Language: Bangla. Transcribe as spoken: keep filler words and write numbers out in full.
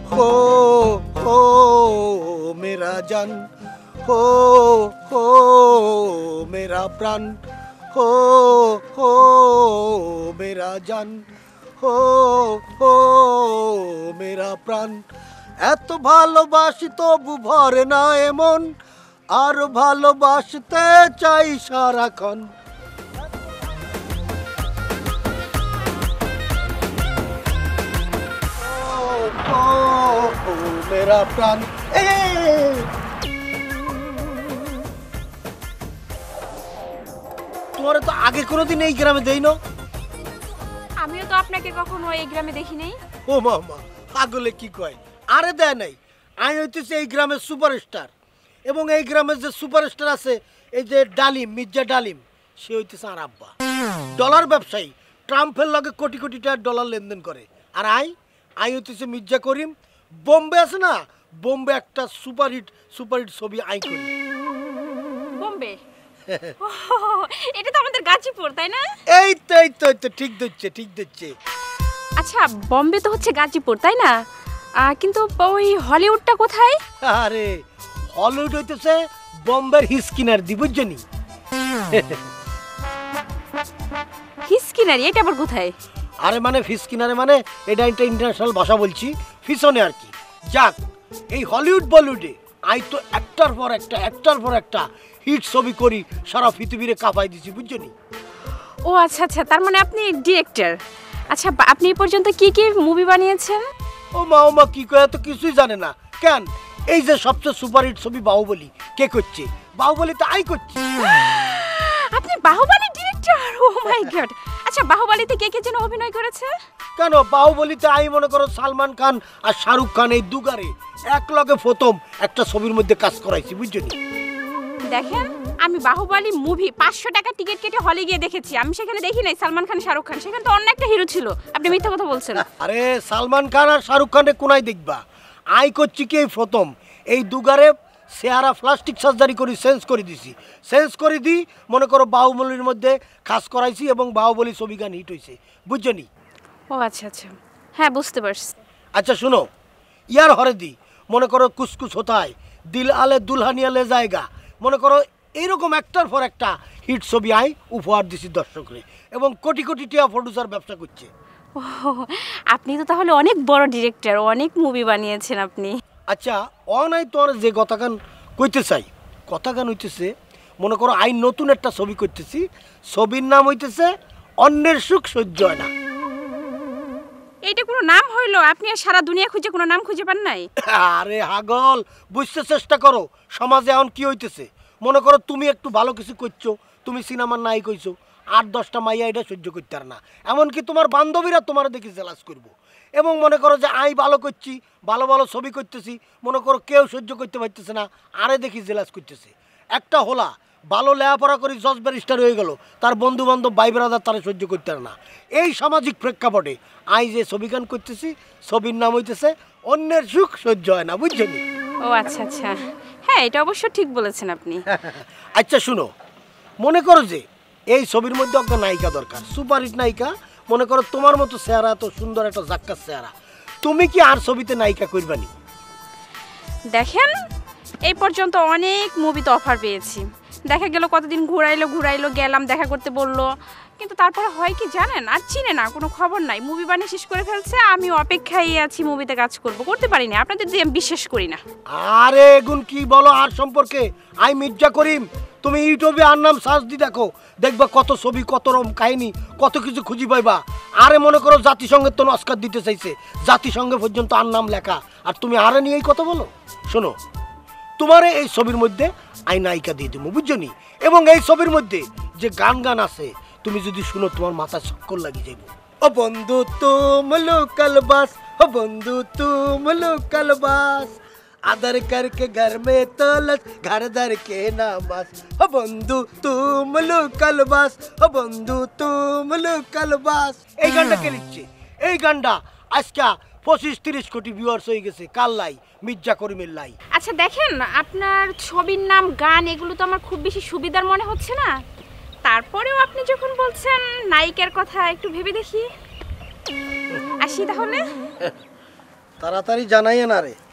हो हो मेरा जान हो हो मेरा प्राण हो हो मेरा जान हो हो मेरा প্রাণ এত ভালোবাসি তবু ভরে না এমন আর ভালোবাসতে চাই সারাক্ষণ ও ও মেরা প্রাণ এ তোমারে তো আগে কোনোদিন এই গ্রামে দেই না আমিও তো আপনাকে কখনো এই গ্রামে দেখি নাই ও মামা পাগলে কি কয় আরে দেয় নাই আমি হইতেছি এই গ্রামের সুপারস্টার এবং এই গ্রামের যে সুপারস্টার আছে এই যে ডালিম মির্জা ডালিম সে হইতেছে আর আব্বা ডলার ব্যবসায়ী ট্রাম্পের লগে কোটি কোটি টাকার ডলার লেনদেন করে আর আই আই হইতেছে মির্জা করিম বোম্বে আছে না বোম্বে একটা সুপারহিট সুপারহিট ছবি আই করি বোম্বে এটা তো আমাদের গাজীপুর তাই না এই তো এই তো এই তো ঠিক দিচ্ছে ঠিক দিচ্ছে আচ্ছা বোম্বে তো হচ্ছে গাজীপুর তাই না কিন্তু ওই হলিউডটা কোথায় আরে হলিউড হইতেছে বোম্বের হিসকিনার দি বুঝছনি হিসকিনারি এটা আবার কোথায় আরে মানে হিসকিনারে মানে এটা একটা ইন্টারন্যাশনাল ভাষা বলছি ফিশনে আর কি যাক এই হলিউড বলিউডে আই তো একটার পর একটা একটার পর একটা হিট ছবি করি সারা পৃথিবীরে কাঁপাই দিছি বুঝছনি ও আচ্ছা আচ্ছা তার মানে আপনি ডিরেক্টর আচ্ছা আপনি এই পর্যন্ত কি কি মুভি বানিয়েছেন ও মা ও মা কি কয় তো কিছুই জানে না কেন এই যে সবচেয়ে সুপারহিট ছবি বাহুবলী কে করছে বাহুবলী তো আই করছে আপনি Baahubali director oh my god আচ্ছা বাহুবলীতে কে কে যেন অভিনয় করেছে কেন বাহুবলীতে আই মনে করো সালমান খান আর শাহরুখ খান এই দুগারে এক লগে প্রথম একটা ছবির মধ্যে কাজ করাইছি বুঝছনি দেখেন আমি বাহুবলী মুভি পাঁচশো টাকা টিকিট কেটে হলে গিয়ে দেখেছি আমি সেখানে দেখি নাই সালমান খান শাহরুখ খান সেখানে তো অন্য একটা হিরো ছিল আপনি মিথ্যা কথা বলছেন আরে সালমান খান আর শাহরুখ খানের কোনায় দেখবা আই করছি কি এই প্রথম এই দুগারে চেহারা প্লাস্টিক সার্জারি করে চেঞ্জ করে দিছি চেঞ্জ করে দিই মনে করো বাহুবলীর মধ্যে কাজ করাইছি এবং বাহুবলী ছবি গান হিট হয়েছে বুঝছনি ও আচ্ছা আচ্ছা হ্যাঁ বুঝতে পারছি আচ্ছা শুনো ইয়ার হরে দি মনে করো কুসকুস হোতায় দিল আলে দুলহানিয়া লে জায়গা মনে করো এইরকম একটার পর একটা হিট ছবি আই উপহার দিছি দর্শকরে এবং কোটি কোটি টাকা প্রডিউসার ব্যবসা করছে ও আপনি তো তাহলে অনেক বড় ডিরেক্টর অনেক মুভি বানিয়েছেন আপনি আচ্ছা অনাই তোর যে কথাগান কইতে চাই কথাগান হইতেছে মনে করো আই নতুন একটা ছবি করতেছি ছবির নাম হইতেছে অন্যের সুখ সহ্য হয় না এইটা কোনো নাম হইলো আপনি আর সারা দুনিয়া খুঁজে কোনো নাম খুঁজে পান নাই আরে হাগল বুঝতে চেষ্টা করো সমাজে এখন কি হইতেছে মনে করো তুমি একটু ভালো কিছু করছো তুমি সিনেমার নাই কইছো আট দশটা মাইয়া এটা সহ্য করতে পারে না এমনকি তোমার বান্ধবীরা তোমার দেখে জেলাস করবো এবং মনে করো যে আই ভালো করছি ভালো ভালো ছবি করতেছি মনে করো কেউ সহ্য করতে পারতেছে না আরে দেখি জেলাস করতেছে একটা হোলা ভালো লেখাপড়া করে জজ ব্যারিস্টার হয়ে গেল তার বন্ধু বান্ধব ভাই ব্রাদার তারা সহ্য করতে পারে না এই সামাজিক প্রেক্ষাপটে আই যে ছবি গান করতেছি ছবির নাম হইতেছে অন্যের সুখ সহ্য হয় না বুঝছনি ও আচ্ছা আচ্ছা হ্যাঁ এটা অবশ্য ঠিক বলেছেন আপনি আচ্ছা শুনো মনে করো যে এই ছবির মধ্যে একটা নায়িকা দরকার সুপারহিট নায়িকা মনে করো তোমার মতো চেহারা এত সুন্দর একটা জাক্কার চেহারা তুমি কি আর ছবিতে নায়িকা করবানি দেখেন এই পর্যন্ত অনেক মুভিতে অফার পেয়েছি দেখা গেল কতদিন ঘুরাইলো ঘুরাইলো গেলাম দেখা করতে বললো কিন্তু তারপরে হয় কি জানেন আর চিনে না কোনো খবর নাই মুভি বানিয়ে শেষ করে ফেলছে আমি অপেক্ষায় আছি মুভিতে কাজ করব করতে পারিনি আপনাদের দিয়ে আমি বিশ্বাস করি না আরে এগুন কি বলো আর সম্পর্কে আই মির্জা করিম তুমি ইউটিউবে আর নাম সার্চ দি দেখো দেখবা কত ছবি কত রকম কাহিনী কত কিছু খুঁজি পাইবা আরে মনে করো জাতিসংঘের তো অস্কার দিতে চাইছে জাতিসংঘে পর্যন্ত আর নাম লেখা আর তুমি আরে নিয়েই কথা বলো শোনো তোমার এই ছবির মধ্যে আই নায়িকা দিয়ে দেবো বুঝছনি এবং এই ছবির মধ্যে যে গান গান আছে তুমি যদি শুনো তোমার মাথা চক্কর লাগি যাইব ও বন্ধু তুম লোকাল বাস ও বন্ধু তুম লোকাল বাস आदर करके घर में तलस घर दर के नामास ओ बंधु तुम लोकल बास ओ बंधु तुम लोकल बास এই গানটা কে লিখছে এই গানটা আজকে পঁচিশ তিরিশ কোটি ভিউয়ার্স হয়ে গেছে কাল লাই মির্জা করিমের লাই আচ্ছা দেখেন আপনার ছবির নাম গান এগুলো তো আমার খুব বেশি সুবিধার মনে হচ্ছে না তারপরেও আপনি যখন বলছেন নায়িকার কথা একটু ভেবে দেখি আসি তাহলে তাড়াতাড়ি জানাইয়ে না রে।